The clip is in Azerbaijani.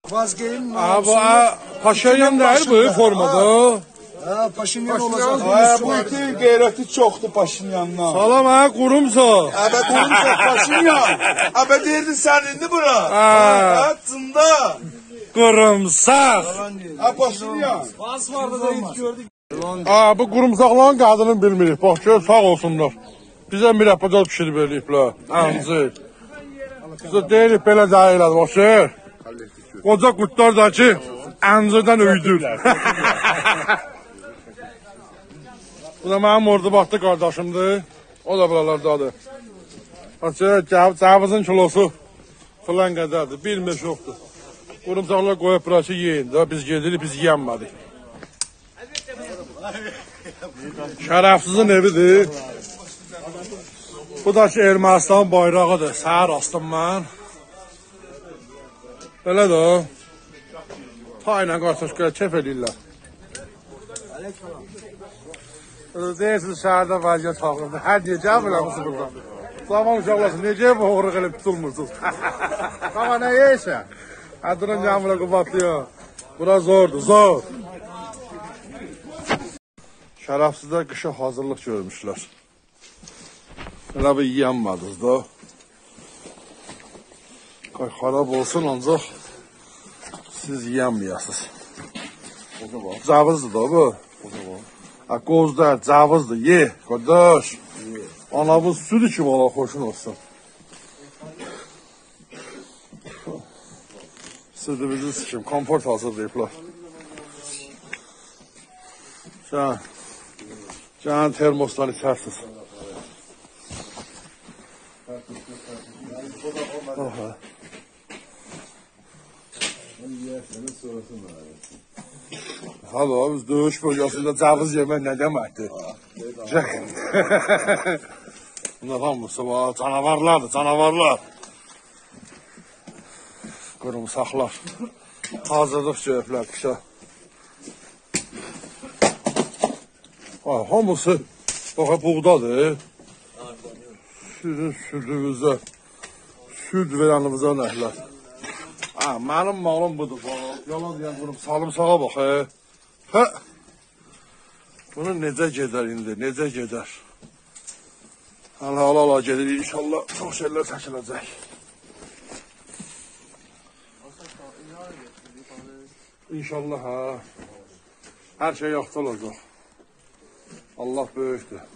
Vazgeçin. Abi Paşinyan değil bu formada. Ha, Paşinyan olacak. Bu iti qeyrəti çoxdur Paşinyandan. Salam ha qurumsa. Əbə qurumsa Paşinyan. Əbə deyirdi sən indi bura. Ha. Çında. Qurumsaq. Ha Paşinyan. Vaz vardı da hiç gördük. Bu qurumsaqların qadını bilmirik. Bax gör sağ olsunlar. Bizə mürəbbəcə pişirib eləyiblər. Ancı. Bizə deyirik belə cahil adam. Bax qoca qurtlar da ki əncirdən üydür. Bu da mənim orada baxdı qardaşımdır. O da buralardadır. Cavızın kilosu filan qədərdir. Bilmək yoxdur. Qurumsaqlar qoyub burası yeyin də. Biz gedirik, biz yiyənmədik. Şərəfsizin evidir. Bu da ki Ermənistan bayrağıdır. Səhər astım mən. Belə də o. Payla qartaşqaya kef edirlər. Deyirsiniz şəhərdə vəziyyət xalqında. Hər necə biləmisiz burada? Zaman uşaqlasın, necə bu uğruq elə tutulmursunuz? Ama nə yeysə? Hədrın camına qıbatlıyor. Bura zordur, zor. Şərəfsizlər qışa hazırlıq görmüşlər. Elə bir yiyənmədiniz da. Xarab olsun ancaq siz yiyənməyəsiniz. Cavızdır da bu. Qozda cavızdır, ye, qardaş. Anamız südü ki, valla xoşun olsun. Südümüzü sikim, komport hazırlayıblar. Can termosdan içərsiniz. Halo, biz döyüş bölgesinde cavız yemək nə deməkdir? Bunlar hamısı var, canavarlardır, canavarlar. Qurumsaqlar. Hazırlıq cöyüblər qışa. Hamısı buğdadır. Sizin südünüzdə, süd verənimizə nəhlər. Mənim malım budur. Yalan deyən qurum, salımsağa bax. Bunu necə gedər indi, necə gedər? Hala gedir, inşallah çox şeylər çəkiləcək. İnşallah, hər şey yaxşı olacaq. Allah böyükdür.